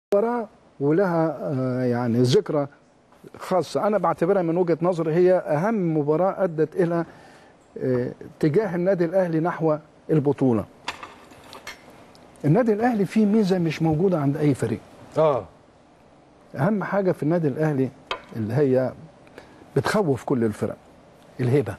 مباراة ولها يعني ذكرى خاصة، أنا بعتبرها من وجهة نظري هي أهم مباراة أدت إلى اتجاه النادي الأهلي نحو البطولة. النادي الأهلي فيه ميزة مش موجودة عند أي فريق. أهم حاجة في النادي الأهلي اللي هي بتخوف كل الفرق، الهيبة.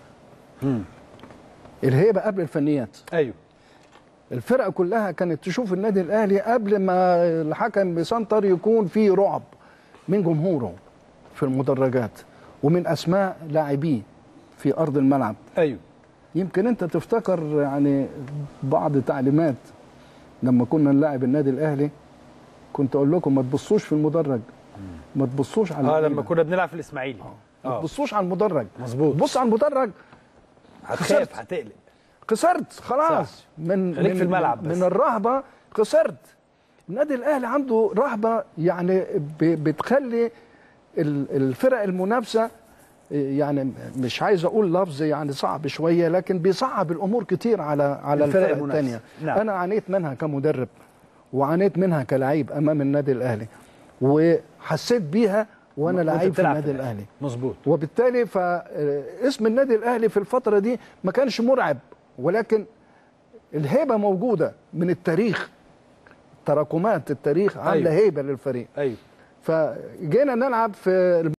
الهيبة قبل الفنيات. أيوه. الفرق كلها كانت تشوف النادي الأهلي قبل ما الحكم بيسنطر يكون فيه رعب من جمهوره في المدرجات ومن أسماء لاعبيه في أرض الملعب. أيوه. يمكن أنت تفتكر يعني بعض تعليمات لما كنا نلاعب النادي الأهلي، كنت أقول لكم ما تبصوش في المدرج، ما تبصوش على لما كنا بنلعب في الإسماعيلي. ما تبصوش على المدرج. مظبوط. بص على المدرج هتخاف، هتقلق، خسرت خلاص. صح. من في الملعب بس. من الرهبه خسرت. النادي الاهلي عنده رهبه يعني بتخلي الفرق المنافسه، يعني مش عايز اقول لفظ يعني صعب شويه، لكن بيصعب الامور كتير على الفرق الثانيه. نعم. انا عانيت منها كمدرب وعانيت منها كلاعب امام النادي الاهلي، وحسيت بيها وانا لعيب في النادي الاهلي. مظبوط. وبالتالي فاسم النادي الاهلي في الفتره دي ما كانش مرعب، ولكن الهيبه موجوده من التاريخ، تراكمات التاريخ عامله هيبه للفريق. ايوه. فجينا نلعب في